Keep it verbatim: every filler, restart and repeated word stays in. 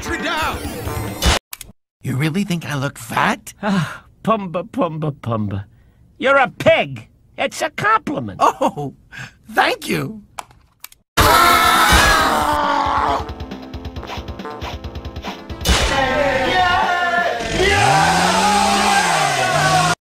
Sentry down! You really think I look fat? Ah, Pumbaa, Pumbaa, Pumbaa. You're a pig. It's a compliment. Oh, thank you.